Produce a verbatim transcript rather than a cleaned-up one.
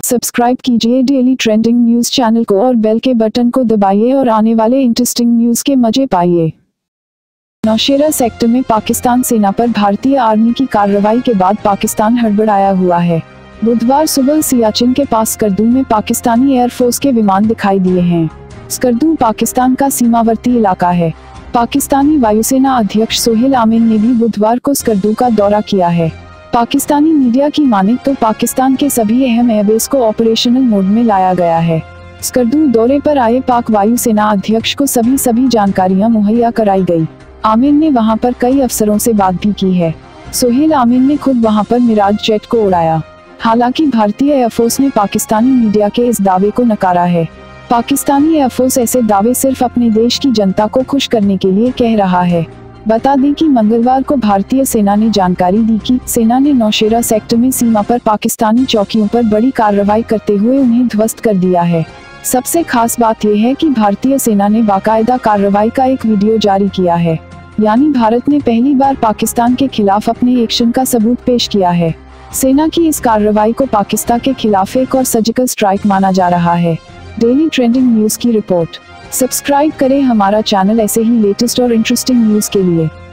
Subscribe कीजिए daily trending news channel को और बेल के बटन को दबाइए और आने वाले इंटरेस्टिंग न्यूज के मजे पाइए। नौशेरा सेक्टर में पाकिस्तान सेना पर भारतीय आर्मी की कार्रवाई के बाद पाकिस्तान हड़बड़ाया हुआ है। बुधवार सुबह सियाचिन के पास स्कर्दू में पाकिस्तानी एयरफोर्स के विमान दिखाई दिए हैं। स्कर्दू पाकिस्तान का सीमावर्ती इलाका है। पाकिस्तानी वायुसेना अध्यक्ष सोहेल आमिन ने भी बुधवार को स्कर्दू का दौरा किया है। पाकिस्तानी मीडिया की माने तो पाकिस्तान के सभी अहम एयरबेस को ऑपरेशनल मोड में लाया गया है। स्कर्दू दौरे पर आए पाक वायुसेना अध्यक्ष को सभी सभी जानकारियां मुहैया कराई गई। आमिन ने वहां पर कई अफसरों से बात भी की है। सोहेल आमिन ने खुद वहां पर मिराज जेट को उड़ाया। हालांकि भारतीय एयरफोर्स ने पाकिस्तानी मीडिया के इस दावे को नकारा है। पाकिस्तानी एयरफोर्स ऐसे दावे सिर्फ अपने देश की जनता को खुश करने के लिए कह रहा है। बता दें कि मंगलवार को भारतीय सेना ने जानकारी दी कि सेना ने नौशेरा सेक्टर में सीमा पर पाकिस्तानी चौकियों पर बड़ी कार्रवाई करते हुए उन्हें ध्वस्त कर दिया है। सबसे खास बात यह है कि भारतीय सेना ने बाकायदा कार्रवाई का एक वीडियो जारी किया है, यानी भारत ने पहली बार पाकिस्तान के खिलाफ अपने एक्शन का सबूत पेश किया है। सेना की इस कार्रवाई को पाकिस्तान के खिलाफ एक और सर्जिकल स्ट्राइक माना जा रहा है। डेली ट्रेंडिंग न्यूज की रिपोर्ट। सब्सक्राइब करें हमारा चैनल ऐसे ही लेटेस्ट और इंटरेस्टिंग न्यूज के लिए।